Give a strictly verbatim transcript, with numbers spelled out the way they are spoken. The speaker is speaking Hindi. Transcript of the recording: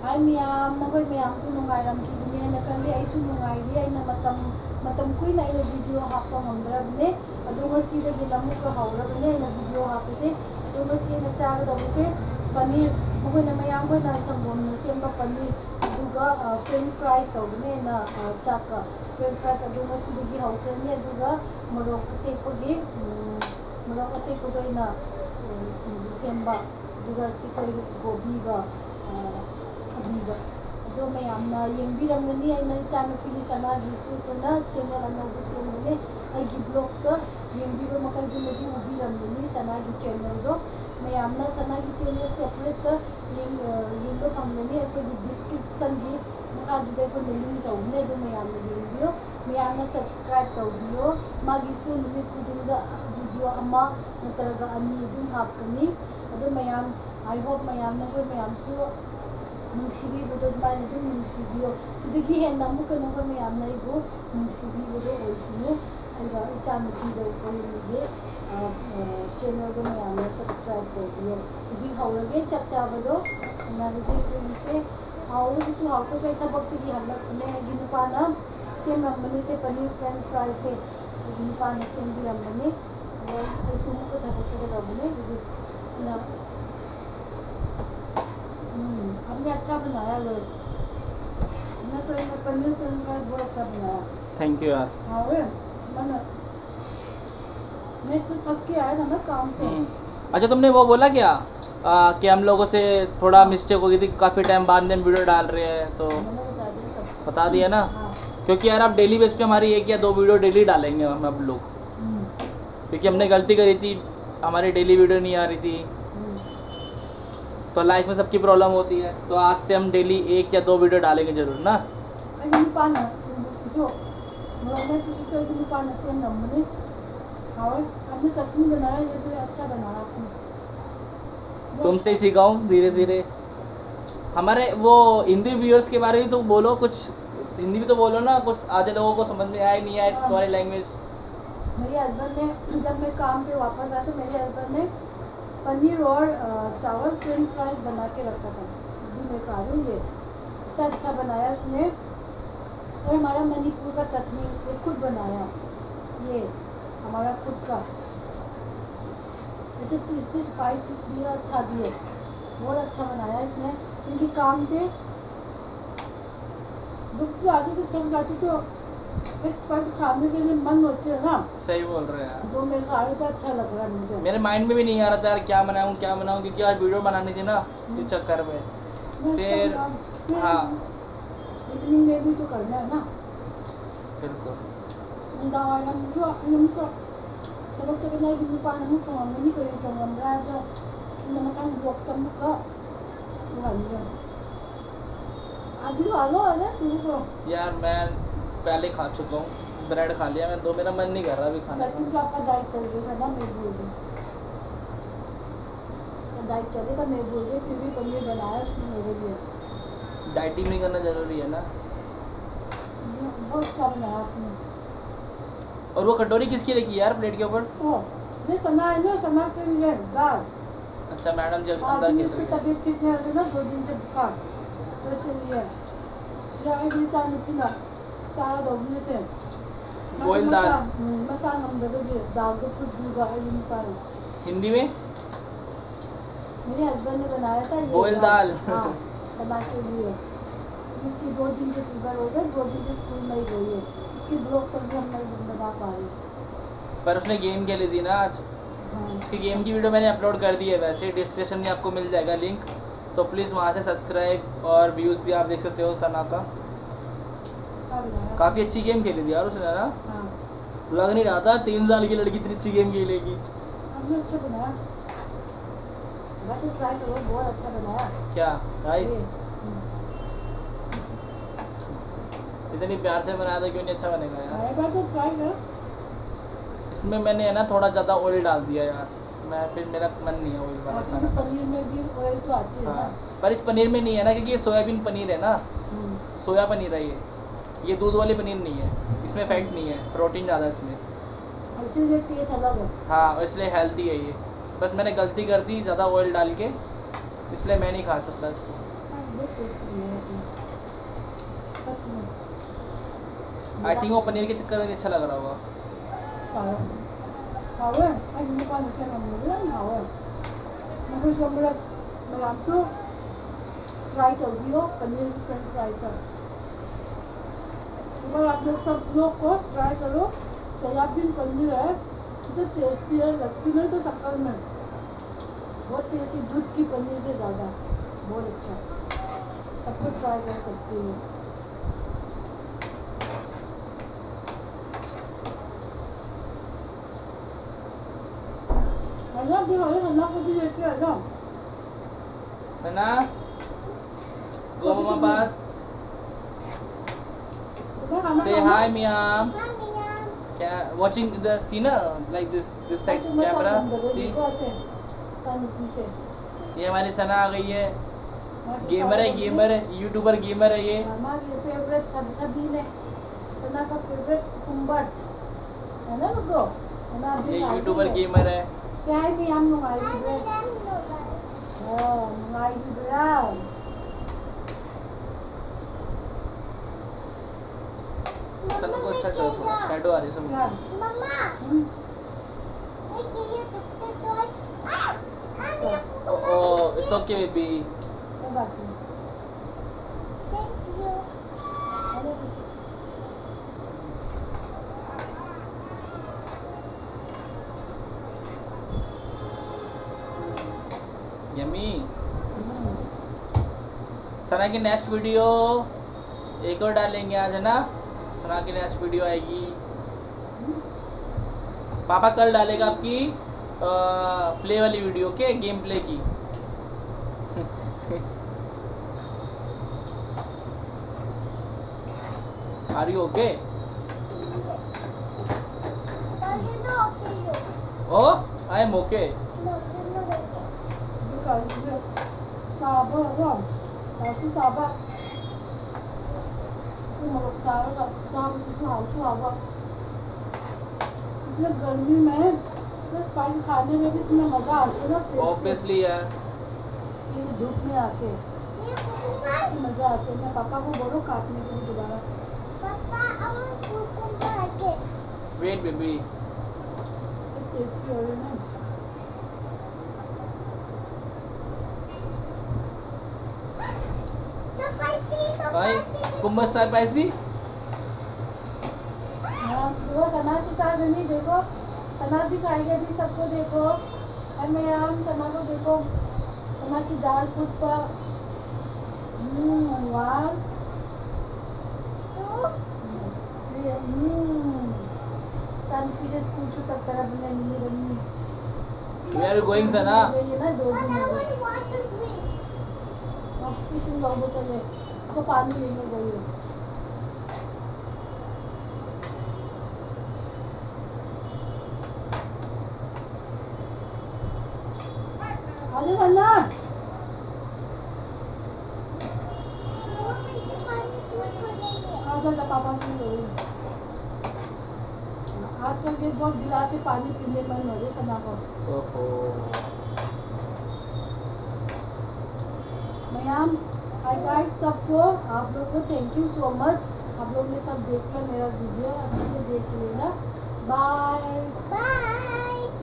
Hi miyam, nakoy miyam su nungairam kidini na kalli ay su nungairi ay na matam matam kuy na ina video hapto ngamdrabne adu ngasi da gilamu ka hawrabne na video hapse adu ngasi na chaga dabse paneer nakoy na mayam ko na sambom na semba paneer aduga french fries tawne na chaka french fries adu ngasi da gi hawkrani aduga morok tekpagi morok tekpodo ina sinju semba aduga sikoi gobi ga अबीगा तो मैं आमना यंगबिरंगनी आइना चानुपी सनागी सुतुना चैनल अनोबु सेमने आइगी ब्लॉग का यंगबिरो मकल दुनदी उबिरंगनी सनागी चैनल दो मैं आमना सनागी चैनल सेपरेट यंग यंगबो फंगनी अकोगी डिस्क्रिप्शन गी मका दुदे को लिंक तौने दो मैं आमना यंगबियो मैं आमना सब्सक्राइब तौबियो मागी सु निमित कुदिंगा वीडियो अमा नतरगा अनि दुम हापकनी अदो मैं आम आई होप मैं आमना कोई मैं आमसु नुंसिबीबदो दुमाइना दुम नुंसिबियो सिदगी हेन्ना मुका नोका मयामना इबो नुंसिबीबदो ओइसिनु आइगा इचानुपीदो ओइनिगे चैनल दो मयामना सब्सक्राइब तौबियो जी हाउरगे चकचाबदो नारजे कुइसे हाउरसु हाउतो के तबक्ति की हल्लकने गिनुपाना सेम रंबने से पनीर फ्रेंच फ्राई से गिनुपाना सेम भी रंबने और इसुमु को तबक्ति के तबने जी ना हमने अच्छा बनाया लोग मैं फ्रेंड पनीर फ्रेंड फ्राइज बहुत अच्छा बनाया थैंक यू यार हाँ वे मैंने मैं तो थक के आया था ना काम से अच्छा तुमने वो बोला क्या आ, कि हम लोगों से थोड़ा मिस्टेक हो गई थी काफ़ी टाइम बाद में वीडियो डाल रहे हैं तो मैंने बता दिया सब बता दिया ना हाँ क्योंकि यार आप डेली बेस पे हमारी एक या दो वीडियो डेली डालेंगे हम अब लोग क्योंकि हमने गलती करी थी हमारी डेली वीडियो नहीं आ रही थी तो लाइफ में सबकी प्रॉब्लम होती है तो आज से हम डेली एक या दो वीडियो डालेंगे जरूर ना गिनुपाना सिंजो मैं किसी को गिनुपाना सेम रंबने हाँ हमने चटनी बनाया ये भी अच्छा बनाया आपने तुमसे ही सीखाऊं धीरे धीरे हमारे वो हिंदी व्यूअर्स के बारे में तो बोलो कुछ हिंदी भी तो बोलो ना कुछ आधे लोगों को समझ में आए नहीं आए तुम्हारी लैंग्वेज मेरे हस्बैंड ने जब मैं काम पे वापस आया तो मेरे हस्बैंड ने पनीर और चावल फ्रेंच फ्राइज बना के रखा था अभी मैं खा रही हूँ ये इतना अच्छा बनाया उसने और हमारा मणिपुर का चटनी उसने खुद बनाया ये हमारा खुद का इतने स्पाइसेस भी है अच्छा भी है बहुत अच्छा बनाया इसने क्योंकि काम से दुख से आती तो थक जाती तो एक स्पाइस खाने के लिए मन होती है ना सही बोल रहे हैं तो मैं खा रही तो अच्छा लग रहा है मुझे मेरे माइंड में भी नहीं आ रहा था यार क्या बनाऊं क्या बनाऊं क्योंकि आज वीडियो बनानी थी ना इस चक्कर में फिर हाँ इवनिंग में भी तो करना है ना बिल्कुल दवाई हम जो हम तो तब तक नहीं कि पानी में तो हम नहीं करें तो हम रहा तो नमक हम ब्लॉक तक का वाली अभी वालो है शुरू करो यार मैं पहले खा चुका हूँ ब्रेड खा लिया मैं तो मेरा मन नहीं कर रहा अभी खाने का क्योंकि आपका डाइट चल रही है ना मैं भूल गई डाइट चले तो मैं भूल गई फिर भी पनीर बनाया उसने मेरे लिए डाइटिंग नहीं करना जरूरी है ना बहुत अच्छा बनाया आपने और वो कटोरी किसकी रखी यार प्लेट के ऊपर ये सना है ना सना के लिए दाल अच्छा मैडम जब आज अंदर उसकी तबीयत ठीक नहीं रहती ना दो दिन से बुखार तो इसलिए यार ये चाय नहीं पीना चाय दोगने से बोइल दाल मसाला हम दे दाल को खुद दूंगा ये निकाल हिंदी में मेरे हस्बैंड ने बनाया था ये बोइल दाल हाँ सना के लिए इसकी दो दिन से फीवर हो गया दो दिन से स्कूल नहीं गई है उसकी ब्लॉग तक भी हम नहीं बना पा रहे पर उसने गेम खेली थी ना आज हाँ उसकी गेम की वीडियो मैंने अपलोड कर दी है वैसे डिस्क्रिप्शन में आपको मिल जाएगा लिंक तो प्लीज़ वहाँ से सब्सक्राइब और व्यूज़ भी आप देख सकते हो सना का अच्छा बनाया काफ़ी अच्छी गेम खेली थी यार उसने ना हाँ लग नहीं रहा था तीन साल की लड़की इतनी अच्छी गेम खेलेगी हमने अच्छा बनाया तो ट्राई करो बहुत अच्छा बनाया क्या राइस ये, इतनी प्यार से बनाया था क्यों नहीं अच्छा बनेगा यार आएगा तो ट्राई करो इसमें मैंने है ना थोड़ा ज़्यादा ऑयल डाल दिया यार मैं फिर मेरा मन नहीं है ऑयल वाला बाकी खाना तो पनीर में भी ऑयल तो आती है ना हाँ पर इस पनीर में नहीं है ना क्योंकि ये सोयाबीन पनीर है ना हम्म, सोया पनीर है ये ये दूध वाली पनीर नहीं है इसमें फैट नहीं है प्रोटीन ज़्यादा है इसमें और इसीलिए टेस्ट अलग है हाँ और इसलिए हेल्दी है ये बस मैंने गलती कर दी ज़्यादा ऑयल डाल के इसलिए मैं नहीं खा सकता इसको बहुत टेस्टी है ये, सच में। आई थिंक वो पनीर के चक्कर में अच्छा लग रहा होगा. Parang, hawe, ay hindi pa na siya namulan, hawe. Mungkin siya mula, mayam to, try to diyo, paneer french fries ka. अगर आप लोग सब लोग को ट्राई करो, सोयाबीन पनीर है, तो टेस्टी है, लगती नहीं तो शक्कर में, बहुत टेस्टी, दूध की पनीर से ज़्यादा, बहुत अच्छा, सबको ट्राई कर सकती है. अल्लाह भी है, अल्लाह को भी देखिए अल्लाह. सना, go mama pass. Say hi Miam. क्या watching the scene like this this side camera. See. ये हमारी सना आ गई है. गेमर है, गेमर है, यूट्यूबर गेमर है ये. मामा के फेवरेट सब सभी ने, सना का फेवरेट कुंबर है ना लोगों. ये यूट्यूबर गेमर है. Say hi Miam nung ay libre. Oh, nung ay libre. Sana को अच्छा करो, शैडो आ रही है सब. Yan. Mama, Hmm. I can you took the toy? Ah! Mommy, ako Oh, it's okay baby. Sa bakit? Thank you. Ano to? Yummy. Hmm. Sana की नेक्स्ट वीडियो एक और डालेंगे आज, है ना. सना की नेक्स्ट वीडियो आएगी. पापा कल डालेगा आपकी प्ले वाली वीडियो के गेम प्ले की. Are you okay? But you know, okay, you. Oh I am okay. No, you know, okay. Because you saba ako. Ako saba. Kung magsara ka, saba sa saba. इसलिए गर्मी में तो स्पाइस खाने में भी इतना मजा आता है ना. ऑब्वियसली यार. ये धूप में आके Me, cucumber. मजा आता है. मैं पापा को बोलो काटने के लिए दोबारा. Papa, I want cucumber again. Wait baby. Tasty हो रही है ना. Spicy, भाई spicy. कुम्बस स्पाइसी. हाँ, देखो सना सुचा नहीं, देखो सना भी खाएगी अभी, सबको देखो. और मैं यहाँ सना को देखो, सना की दाल पुष्पा. हम्म, वाह. Two. ये, हम्म. चांद पीछे स्कूल से चक्कर अपने मिली बनी. Where are you going, सना? ये ना दो But दिन I हो गए. want water drink. वापस इन लोगों तो ले, उसको पानी लेने गई है. आजा सना. Mommy, the money good for me. आजा ला पापा की हो रही. आज चल के बहुत गिलास से पानी पीने मन हो रही सना को. ओहो. मयाम, हाय गाइस सबको, आप लोग को थैंक यू सो मच. आप लोग ने सब देख लिया मेरा वीडियो, अच्छे से देख लेना. बाय. Bye.